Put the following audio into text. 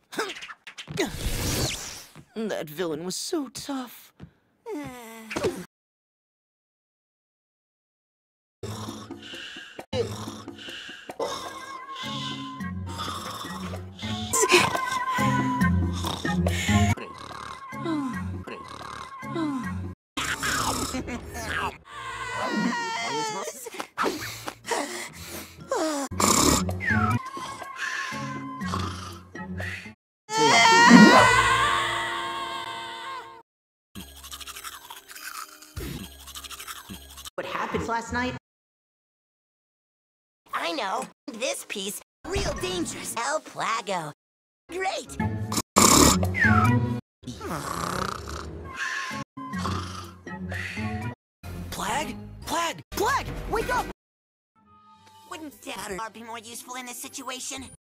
That villain was so tough. What happened last night? I know. This piece, real dangerous. PLAGGO. Great. Plagg? Plagg! Plagg! Wake up! Wouldn't Dad be more useful in this situation?